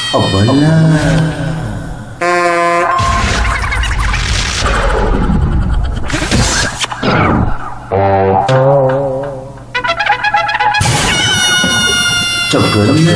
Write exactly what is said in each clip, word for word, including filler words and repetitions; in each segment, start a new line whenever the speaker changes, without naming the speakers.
ଅବଲା ଚଗଲା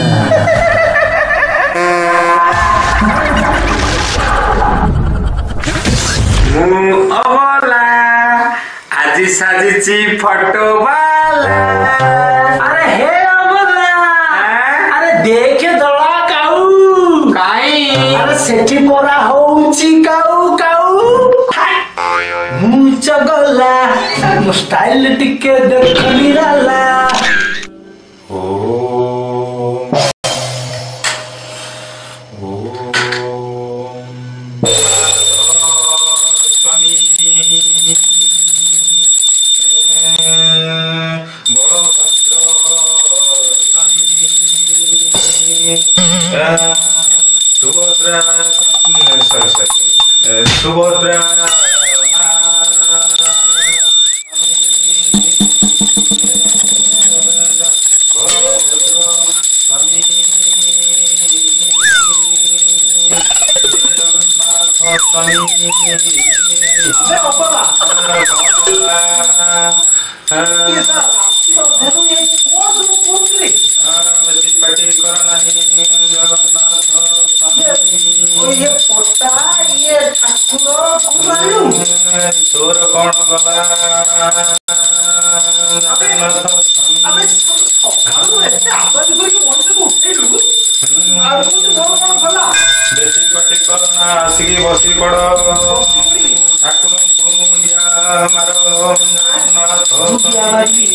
ମୁଁ ଅବଲା ଆଜି ସାଜିଛି ଫଟୋ ବାଲା।
अरे हे अबला अरे देखे दला काऊ
କାଇଁ
अरे सेठी परा होउची काऊ काऊ मु चगला मो स्टाइल टिके देख निराला
ओ ओ स्वामी बड़ भद्र स्वामी सुभद्रा सॉरी सॉरी सुभद्रा
ए अबला ये सा राती अधेनु ये कोन सब कोन ओ ये पोटा ये ठाकुर कुमारू
तोर कौन गला
अबे सकाळु एते आवाज करके मनुष्य को उठेलु आर कुछ मोर कोन गला
बेसी कटी करना आसिकी बसी पड़ ठाकुर को मुंडिया मारो नाथ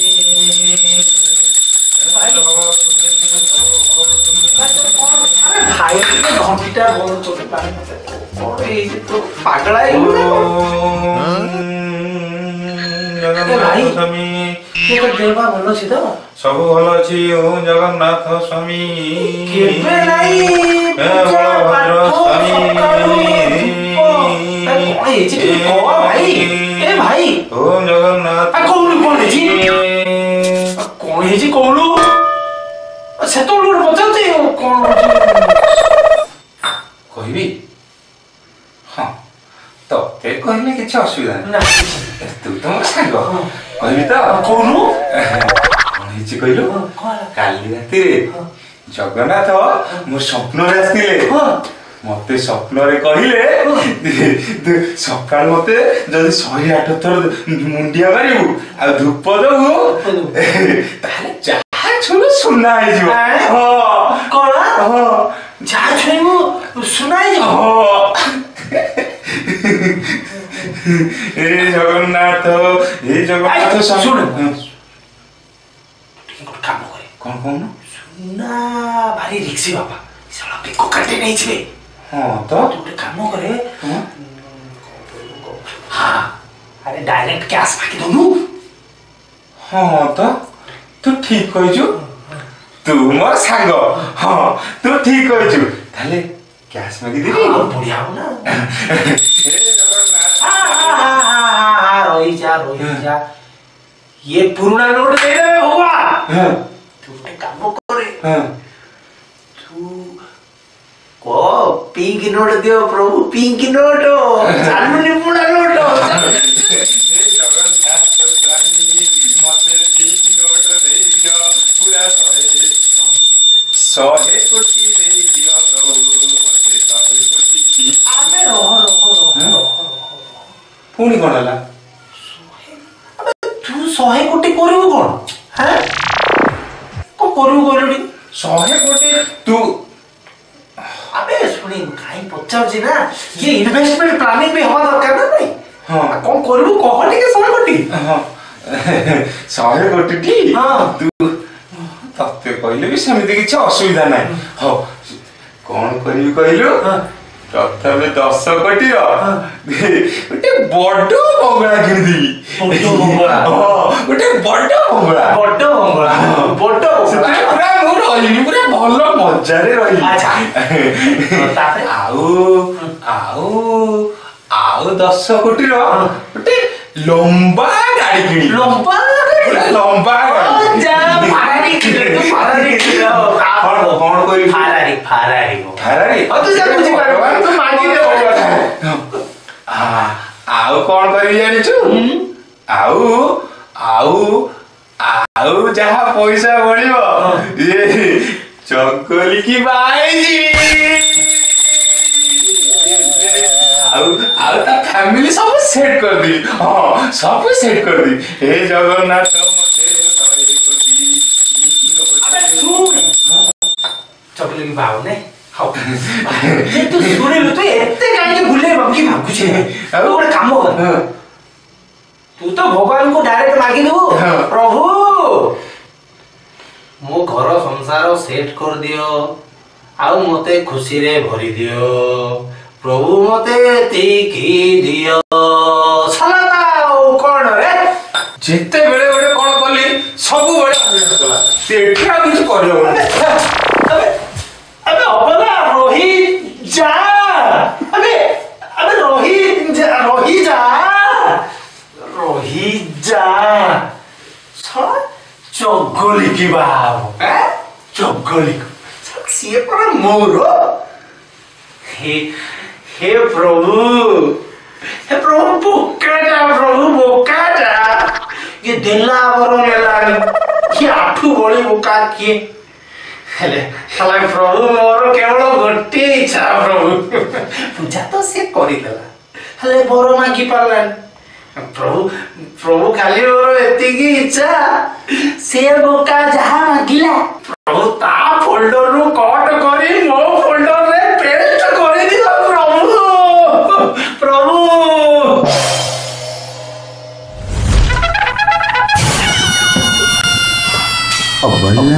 घंटा बंद कर पानी तो पागला है देवा भल छी तो
सब भल अछि ओ जगन्नाथ स्वामी
केबे नाही
बलभद्र स्वामी
ए जी को भाई ए भाई
ओ जगन्नाथ
आ कोन कोन जी कोन जी कोलू से तो लोड बचाते कोन
कहबी हाँ तो ते कहले किछ असुविधा
ना
तू तो मोर सांग कहबी तो
कोनु
कौन हिची कहलु काली राती रे जगन्नाथ मोर स्वप्न रे आस्तिले मते स्वप्न रे कहिले सकाळ मते जदि शहे आठ थर मुंडिया मारिबु आ धूप दबु ताले जहा छुलु सुना आइ जिवो हां
कोला
हां
जा छुइमु सुनाई
हां ए जगन्नाथ ए जगन्नाथ
सुन
सुन
काम करे
कौन कौन
सुना भारी रिक्सी बाबा साला पिको काटे नहीं छे
हां तो
तू एक काम करे हां अरे डायरेक्ट कैश मांगी दोनु
हां तो तू ठीक कहजु तू मोर सांग हां तू ठीक कहजु ताले कैश मांगी देबी
हां बढ़िया हो ना
ए जगन्नाथ
हां हां हां हां रोई जा रोई जा ये पुराना नोट दे दे होगा
हां
तू एक काम करे
हां
तू को पिंक नोट दियो प्रभु पिंक नोट चालू नि पुराना नोट
ए जगन्नाथ स्वामी मते ठीक नोट दे दियो पूरा सहे सहे कोटी दे दियो प्रभु मते सहे कोटी ठीक
अबे रह रह रह
पुणी कोन हला
अबे तू सौ कोटी करिवु कोन हैं को करिवु कहलुडी
सहे कोटी तू
अबे सुनी काई पचार जी ना ये इन्वेस्टमेंट प्लानिंग भी हवा दरकार ना नहीं
हां
कौन करिवु कह टिके सौ कोटी
हां सहे कोटी टी
हां
तू तते कहले भी समिति किछ असुविधा नै हो कोन करिवि कहलु प्रथमे दस कोटी रो गोटे बड़ बंगला किन देबी
बड़ बंगला
हां गोटे बड़ बंगला
बड़ बंगला बड़
सेटा पूरा मोर रहिनी पूरा भलो मजारे रही
अच्छा ताते
आउ आउ आउ दस कोटी रो गोटे लंबा गाड़ी किनी
लंबा
ଲମ୍ବା
ଯା ଫାରାରୀ କିଲୋ ଫାରାରୀ କିଲୋ
କଣ କଣ କରିବି
ଫାରାରୀ ଫାରାରୀ
ଫେରାରୀ
ତୁ ଯା ବୁଝିପାରିବ ତୁ ମାଗିଦେ
ଆଉ କଣ କରିବି ଜାଣିଛୁ ଆଉ ଆଉ ଆଉ ଯାହା ପଇସା ବଳିବ ଇଏ ଚଗଲି କି ବାଇଜି ଆଉ ଆଉ ତା ଫ୍ୟାମିଲି ସବୁ ସେଟ୍ କରିଦେବି ହଁ ସବୁ ସେଟ୍ କରିଦେବି ହେ ଜଗନ୍ନାଥ
ଚଗଲି କି ବାଉ ନେ ହଉ ତୁ ଶୁଣିଲୁ ତୁ ଏତେ କାହିଁକି ଭୁଲେଇବ କି ଭାବୁଛି ତୁ ଗୋଟେ କାମ କର ତୁ ତ ଭଗବାନଙ୍କୁ ଡାଇରେକ୍ଟ ମାଗିଦେବୁ ପ୍ରଭୁ ମୋ ଘର ସଂସାର ସେଟ୍ କରିଦିଅ ଆଉ ମତେ ଖୁସିରେ ଭରି ଦିଅ ପ୍ରଭୁ ମତେ ଏତିକି ଦିଅ ସଲା ଆଉ କଣ ରେ
ଯେତେବେଳେ ଗୋଟେ କଣ କଲି ସବୁବେଳେ ଏଠି ଆଉ କିଛି କରିହବନି
अबे अबला रोही जा अबे अबे रोही जा रोही जा रोही जा साला चोगली की बाब हैं चोगली सीए पर मोरो हे हे प्रभु हे प्रभु बोकाटा प्रभु बोकाटा ये दिल्ला बरो नेला ये आठू बड़ी बोका किए हेले हेला प्रभु मोर केवल गोटे इच्छा प्रभु पूजा तो से करिदेला हेले बर मागी पारलान प्रभु प्रभु खाली मोर एतिकी इच्छा से बोका जहा मागिला प्रभु ता फोल्डर रु कट करी मो फोल्डर रे पेस्ट करि दियो प्रभु प्रभु
अबला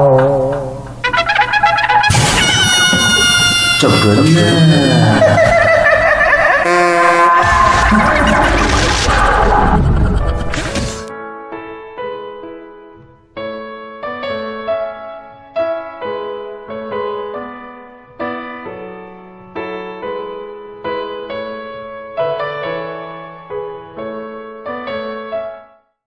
चगला